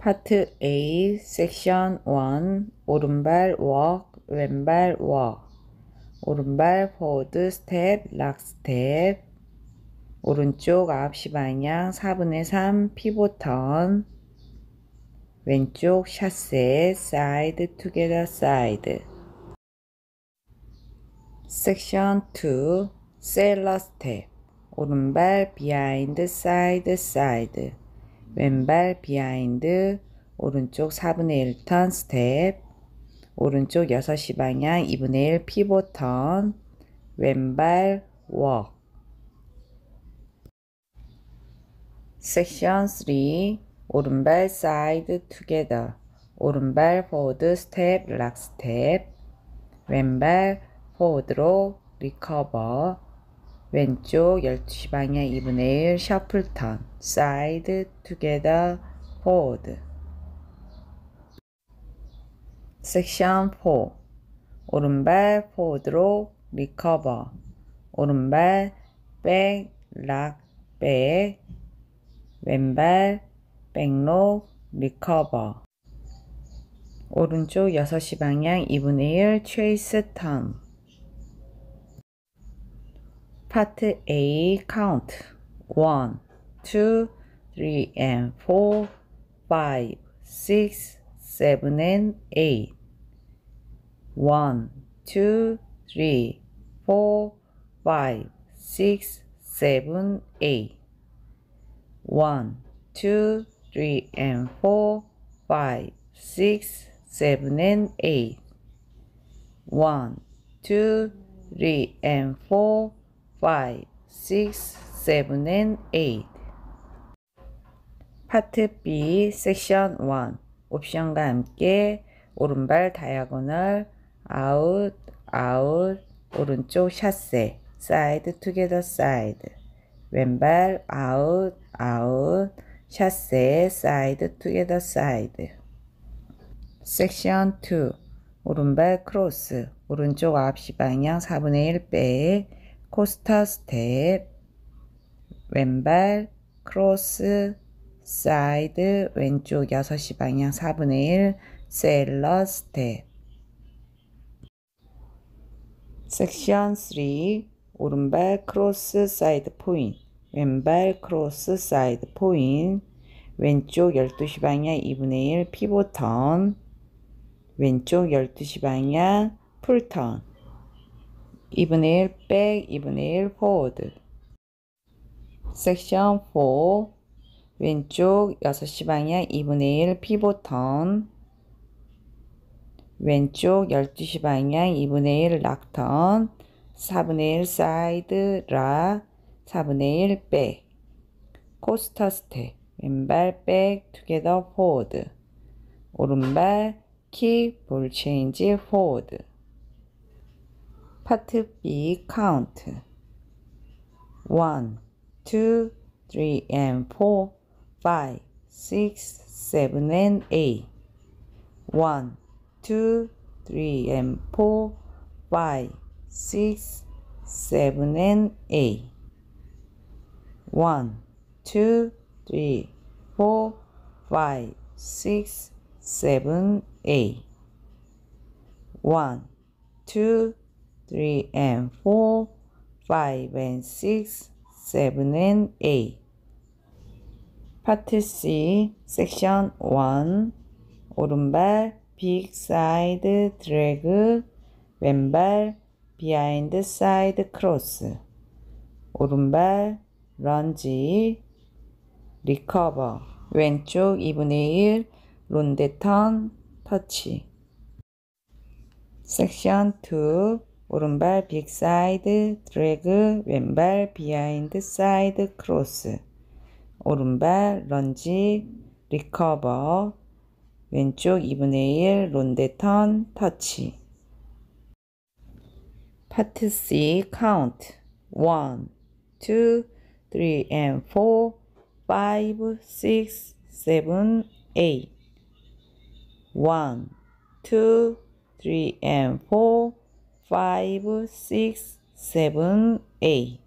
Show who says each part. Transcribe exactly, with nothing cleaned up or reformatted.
Speaker 1: 파트 A 섹션 일 오른발 walk 왼발 walk 오른발 forward step 락 스텝 오른쪽 아홉 시 방향 사분의 삼 피봇 턴 왼쪽 샷세 side together side 섹션 이 sailor step 오른발 behind side side 왼발 비하인드 오른쪽 사분의 일 턴 스텝 오른쪽 여섯 시 방향 이분의 일 피봇 턴 왼발 walk 섹션 삼 오른발 side together 오른발 forward step 락 스텝 왼발 forward로 recover 왼쪽 열두 시 방향 이분의 일 셔플 턴 side together forward 섹션 사 오른발 forward로 recover 오른발 back 락 back 왼발 백록 recover 오른쪽 여섯 시 방향 이분의 일 chase 턴 파트 A count one, two, three and four, five, six, seven and eight one, two, three, four, five, six, seven, eight one, two, three and four, five, six, seven and eight one, two, three and four, five, six, seven and eight 파트 B 섹션 일 옵션과 함께 오른발 다이아고널 아웃 아웃 오른쪽 샷세 사이드 투게더 사이드 왼발 아웃 아웃 샷세 사이드 투게더 사이드 섹션 이 오른발 크로스 오른쪽 아홉 시 방향 사분의 일 백 코스터 스텝 왼발 크로스 사이드 왼쪽 여섯 시 방향 사분의 일 세일러 스텝 섹션 삼 오른발 크로스 사이드 포인트 왼발 크로스 사이드 포인트 왼쪽 열두 시 방향 이분의 일 피봇 턴 왼쪽 열두 시 방향 풀턴 이분의 일 백 이분의 일 포워드 섹션 사 왼쪽 여섯 시 방향 이분의 일 피봇 턴 왼쪽 열두 시 방향 이분의 일 락턴 사분의 일 사이드 락 사분의 일 백 코스터 스텝 왼발 백 투게더 포워드 오른발 킥 볼 체인지 포워드 파트 B 카운트 one, two, three and four, five, six, seven and eight one, two, three and four, five, six, seven and eight one, two, three, four, five, six, seven, eight one, two, three and four, five and six, seven and eight 파트 C 섹션 일 오른발 빅 사이드 드래그 왼발 비하인드 사이드 크로스 오른발 런지 리커버 왼쪽 이분의 일 론데 턴 터치 섹션 이 오른발 빅 사이드 드래그 왼발 비하인드 사이드 크로스 오른발 런지 리커버 왼쪽 이분의 일 론데 턴 터치 파트 C 카운트 one, two, three and four, five, six, seven, eight one, two, three and four, five, six, seven, eight